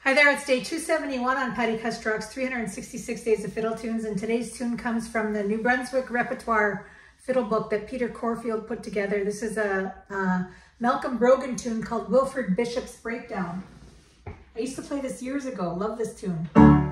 Hi there, it's day 271 on Patti Kusturok's 366 Days of Fiddle Tunes, and today's tune comes from the New Brunswick repertoire fiddle book that Peter Corfield put together. This is a Malcolm Brogan tune called Wilfred Bishop's Breakdown. I used to play this years ago. Love this tune.